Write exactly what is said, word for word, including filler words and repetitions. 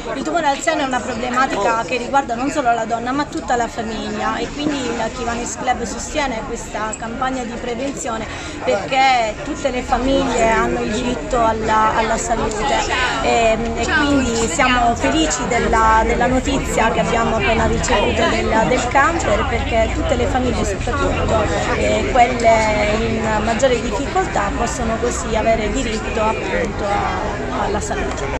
Il tumore al seno è una problematica che riguarda non solo la donna ma tutta la famiglia, e quindi la Kiwanis Club sostiene questa campagna di prevenzione perché tutte le famiglie hanno il diritto alla, alla salute, e, e quindi siamo felici della, della notizia che abbiamo appena ricevuto del, del camper, perché tutte le famiglie, soprattutto eh, quelle in maggiore difficoltà, possono così avere diritto appunto a, alla salute.